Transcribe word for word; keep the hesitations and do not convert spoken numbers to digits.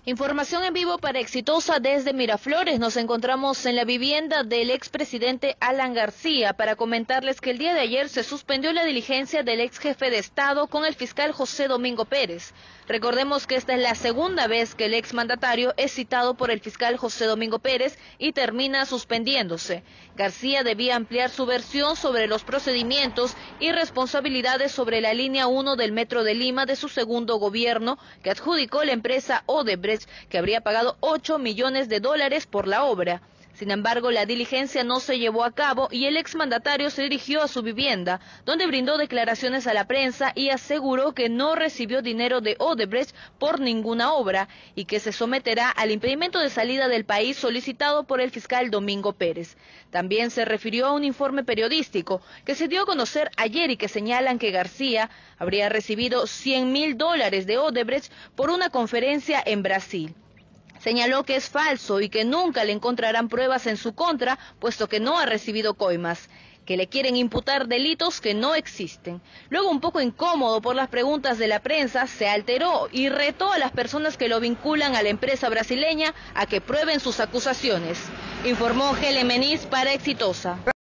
Información en vivo para Exitosa desde Miraflores. Nos encontramos en la vivienda del expresidente Alan García para comentarles que el día de ayer se suspendió la diligencia del ex jefe de Estado con el fiscal José Domingo Pérez. Recordemos que esta es la segunda vez que el exmandatario es citado por el fiscal José Domingo Pérez y termina suspendiéndose. García debía ampliar su versión sobre los procedimientos y responsabilidades sobre la línea uno del Metro de Lima de su segundo gobierno, que adjudicó la empresa Odebrecht, que habría pagado ocho millones de dólares por la obra. Sin embargo, la diligencia no se llevó a cabo y el exmandatario se dirigió a su vivienda, donde brindó declaraciones a la prensa y aseguró que no recibió dinero de Odebrecht por ninguna obra y que se someterá al impedimento de salida del país solicitado por el fiscal Domingo Pérez. También se refirió a un informe periodístico que se dio a conocer ayer y que señalan que García habría recibido cien mil dólares de Odebrecht por una conferencia en Brasil. Señaló que es falso y que nunca le encontrarán pruebas en su contra, puesto que no ha recibido coimas, que le quieren imputar delitos que no existen. Luego, un poco incómodo por las preguntas de la prensa, se alteró y retó a las personas que lo vinculan a la empresa brasileña a que prueben sus acusaciones. Informó Helen Meniz para Exitosa.